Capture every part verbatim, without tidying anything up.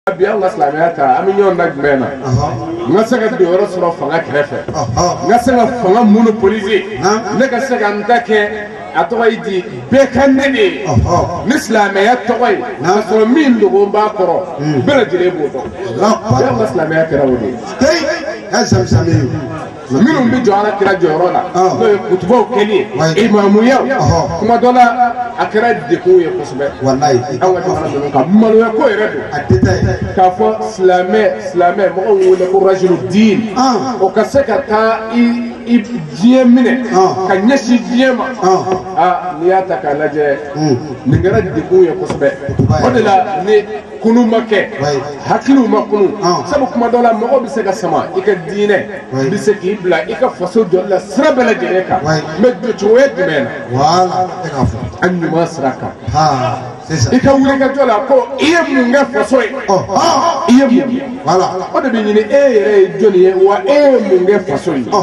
biya nga silamɛyata an bɛ ɲɔgɔn na jumɛn na n ka se ka don yɔrɔ sɔrɔ fanga kɛrɛfɛ n ka se ka fanga monopoliser ne ka se ka n ta kɛ a tɔgɔ ye di bɛɛ ka ne de ye ni silamɛya tɔgɔ ye k'a sɔrɔ min dogo b'a kɔrɔ bɛɛ lajɛlen b'o dɔn biya nga silamɛya kɛra o de ye minnu bɛ jɔ ala kira jɔyɔrɔ la n'o ye kutubaw kɛli ye imamuyaw kuma dɔ la a kɛra degun ye kosɛbɛ an ka jamana ninnu kan maloya ko yɛrɛ don k'a fɔ silamɛ silamɛ mɔgɔw wele ko rajulu diin o ka se ka taa i i diɲɛ minɛ ka ɲɛsin diɲɛ ma aa n'i y'a ta k'a lajɛ nin kɛra degun ye kosɛbɛ o de la ni kunu ma kɛ hakiliw ma kunu sabu kuma dɔ la mɔgɔ bɛ se ka sama i ka diinɛ bɛ se k'i bila i ka faso jɔli la sira bɛɛ lajɛlen kan mɛ jɔcogo ye jumɛn na a ɲuman sira kan i ka wuli ka jɔ la ko i ye mun kɛ faso ye i ye mun kɛ o de bɛ ɲini e yɛrɛ ye jɔnni ye wa e ye mun kɛ faso ye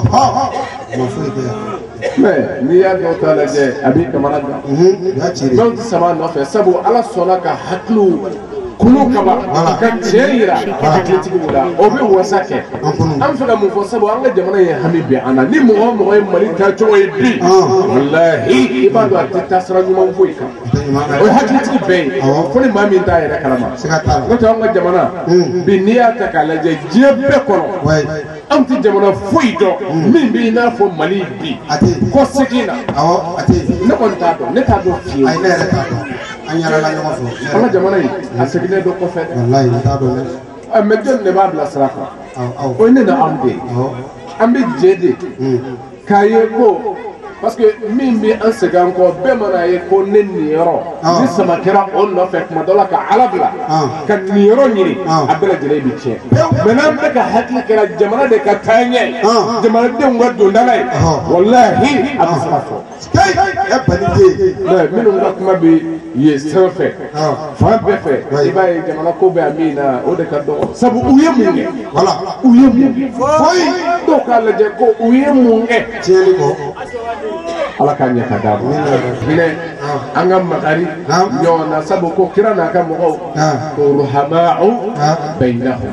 mɛ n'i y'a dɔw ta lajɛ a b'i kamana gan dɔw tɛ sama nɔfɛ sabu ala sɔnna ka hakiliw kunu kaba ka tiɲɛ yira hakilitigiw la o bɛ wasa kɛ an fɛ ka mun fɔ sabu an ka jamana ye hami bɛn an na ni mɔgɔ o mɔgɔ ye mali taacogo ye bi walahi i b'a dɔn a tɛ taa sira ɲuman foyi kan o ye hakilitigi bɛɛ ye fo ni maa min t'a yɛrɛ kalama n'o tɛ an ka jamana bi n'i y'a ta k'a lajɛ diɲɛ bɛɛ kɔnɔ an tɛ jamana foyi dɔn min bɛ i n'a fɔ mali bi kɔ segin na ne kɔni t'a dɔn ne t'a dɔn fiyewu an yalala ɲɔgɔn fɛ an ka jamana in a seginnen don kɔfɛ walayi n t'a dɔn dɛ mɛ jɔn de b'a bila sira kan o ye ne na an de an bɛ jɛ de k'a ye ko parce que min bɛ an segin an kɔ bɛɛ mana ye ko ne nin yɔrɔ ni sama kɛra o nɔfɛ tuma dɔ la ka ala bila ka nin yɔrɔ ɲini a bɛɛ lajɛlen bɛ tiɲɛ mɛ n'an bɛ ka hakili kɛra jamana de ka taa ɲɛ jamanadenw ka dondala ye walahi a bɛ se ka fɔ mɛ minnu ka kuma bɛ ye sanfɛ fan bɛɛ fɛ i b'a ye jamana ko bɛ min na o de ka dɔgɔ sabu u ye mun kɛ u ye mun kɛ foyi dɔw k'a lajɛ ko u ye mun kɛ tiɲɛli kɔ ala k'a ɲɛ ka d'a ma hinɛ an ka makari ɲɔgɔn na sabu ko kira n'a ka mɔgɔw ko ruhama'u bainahum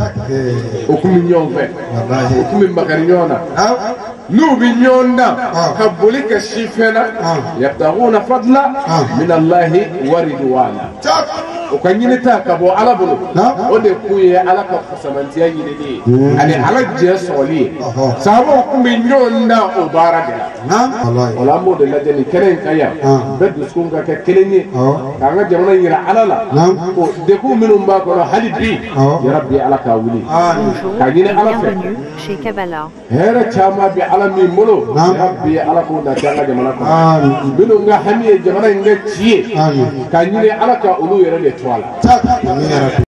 o kun bɛ ɲɔgɔn fɛ o kun bɛ makari ɲɔgɔn na n'u bɛ ɲɔgɔn na ka boli ka si fɛn na yabtaguna fadla min Allahi wa ridwana o ka ɲini ta ka bɔ ala bolo o de kun ye ala ka fasamantiya ɲinini ye ani ala jɛ sɔgɔli ye sahabaw kun bɛ ɲɔgɔn na o baara de la o la an b'o de lajɛ nin kɛnɛ in ka yan bɛɛ dusukun ka kɛ kelen ye k'an ka jamana yira ala la o degun minnu b'a kɔnɔ hali bi yarabi ala k'a wuli k'a ɲini ala fɛ hɛrɛ caman bɛ ala min bolo yarabi ala k'o nati an ka jamana kɔnɔ minnu ka hami ye jamana in kɛ ci ye k'a ɲini ala ka olu yɛrɛ de to a la